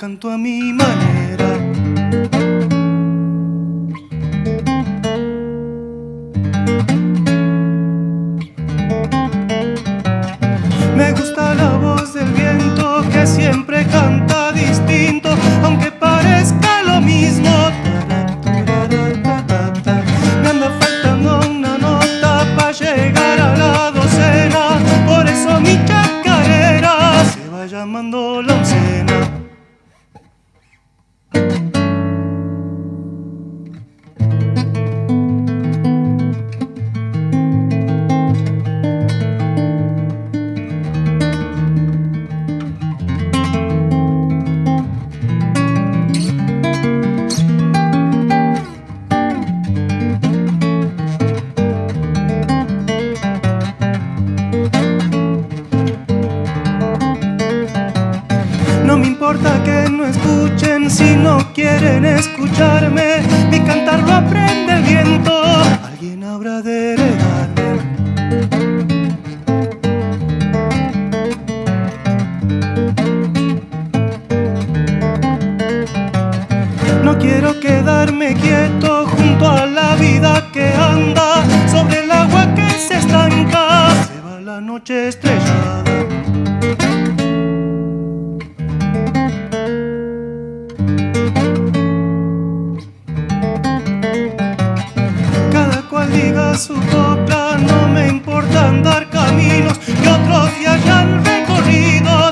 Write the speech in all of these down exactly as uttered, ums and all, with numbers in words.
canto a mi manera. Me gusta la voz del viento que siempre canta distinto, aunque parezca lo mismo. Me anda faltando una nota para llegar a la docena, por eso mi chacarera se va llamando la oncena. No me importa que no escuchen si no quieren escucharme. Mi cantar lo aprende el viento, alguien habrá de heredarme. No quiero quedarme quieto junto a la vida que anda sobre el agua que se estanca. Se va la noche estrellada. Diga su copla, no me importa andar caminos que otros ya hayan recorrido.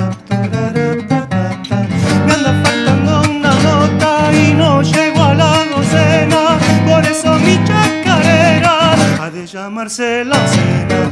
Me anda faltando una nota y no llego a la docena, por eso mi chacarera ha de llamarse la oncena.